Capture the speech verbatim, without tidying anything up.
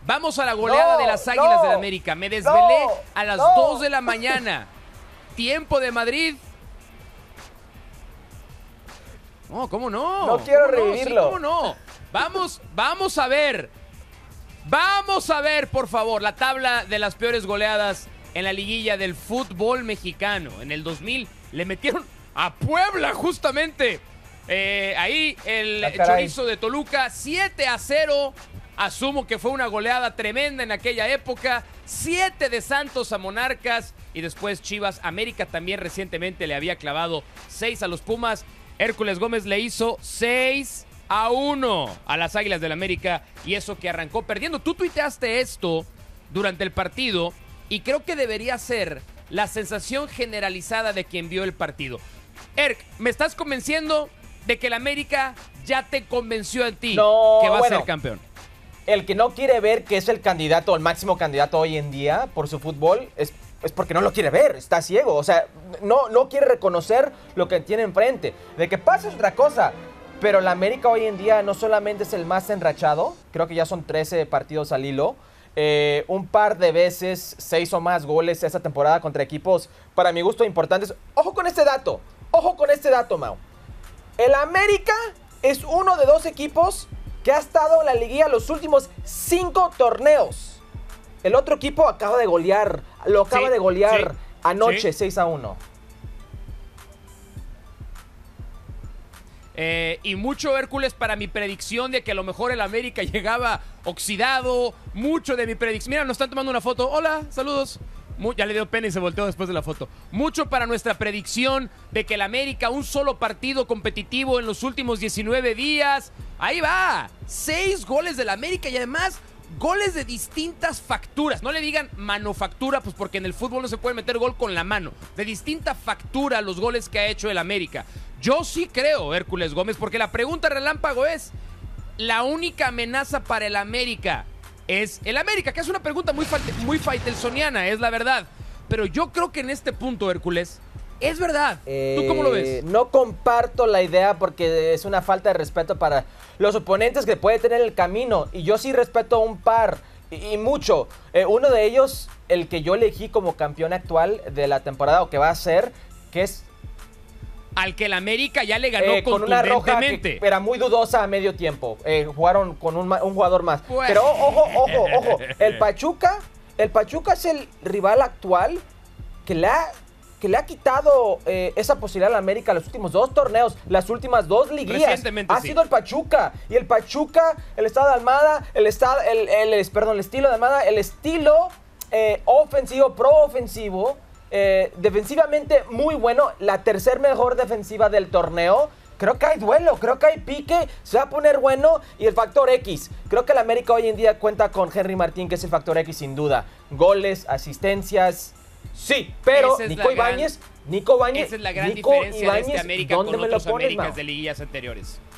Vamos a la goleada no, de las Águilas no, del América. Me desvelé no, a las no. dos de la mañana. Tiempo de Madrid. No, ¿cómo no? No quiero ¿Cómo revivirlo. Sí, ¿Cómo no? Vamos, vamos a ver. Vamos a ver, por favor, la tabla de las peores goleadas en la liguilla del fútbol mexicano. En el dos mil le metieron a Puebla, justamente. Eh, ahí el Ah, caray. chorizo de Toluca, siete a cero. Asumo que fue una goleada tremenda en aquella época. siete de Santos a Monarcas. Y después Chivas. América también recientemente le había clavado seis a los Pumas. Hércules Gómez le hizo seis a uno a las Águilas del América. Y eso que arrancó perdiendo. Tú tuiteaste esto durante el partido. Y creo que debería ser la sensación generalizada de quien vio el partido. Erk, ¿me estás convenciendo de que el América ya te convenció a ti No, que va bueno. a ser campeón? El que no quiere ver que es el candidato, el máximo candidato hoy en día por su fútbol, es, es porque no lo quiere ver, está ciego. O sea, no, no quiere reconocer lo que tiene enfrente. De que pasa es otra cosa. Pero la América hoy en día no solamente es el más enrachado, creo que ya son trece partidos al hilo. Eh, un par de veces, seis o más goles esta temporada contra equipos, para mi gusto, importantes. Ojo con este dato, ojo con este dato, Mau. El América es uno de dos equipos que ha estado en la liguilla los últimos cinco torneos. El otro equipo acaba de golear, lo acaba Sí, de golear sí, anoche, sí. seis a uno. Eh, y mucho Hércules para mi predicción de que a lo mejor el América llegaba oxidado. Mucho de mi predicción. Mira, nos están tomando una foto. Hola, saludos. Mu- ya le dio pena y se volteó después de la foto. Mucho para nuestra predicción de que el América, un solo partido competitivo en los últimos diecinueve días. Ahí va. Seis goles del América y además goles de distintas facturas. No le digan manufactura, pues porque en el fútbol no se puede meter gol con la mano. De distinta factura los goles que ha hecho el América. Yo sí creo, Hércules Gómez, porque la pregunta relámpago es: la única amenaza para el América es el América, que es una pregunta muy, muy faitelsoniana, es la verdad. Pero yo creo que en este punto, Hércules, es verdad. Eh, ¿Tú cómo lo ves? No comparto la idea porque es una falta de respeto para los oponentes que puede tener el camino. Y yo sí respeto a un par, y, y mucho. Eh, uno de ellos, el que yo elegí como campeón actual de la temporada, o que va a ser, que es... Al que el América ya le ganó Eh, con una roja contundentemente. que era muy dudosa a medio tiempo. Eh, jugaron con un, ma- un jugador más. Pues. Pero ojo, ojo, ojo. El Pachuca, el Pachuca es el rival actual que le ha, que le ha quitado eh, esa posibilidad a la América los últimos dos torneos, las últimas dos liguillas. Recientemente, ha sí. sido el Pachuca. Y el Pachuca, el estado de Almada, el estado, el, el, el- perdón, el estilo de Almada, el estilo eh, ofensivo, pro-ofensivo. Eh, defensivamente muy bueno, la tercer mejor defensiva del torneo. Creo que hay duelo, creo que hay pique, se va a poner bueno. Y el factor X, creo que el América hoy en día cuenta con Henry Martín, que es el factor X sin duda. Goles, asistencias, sí, pero Esa es Nico la Ibáñez, gran- Nico Ibáñez, Esa es la gran Nico diferencia Ibáñez, de este América con ¿dónde me lo otros pones, Américas Mau? de liguillas anteriores.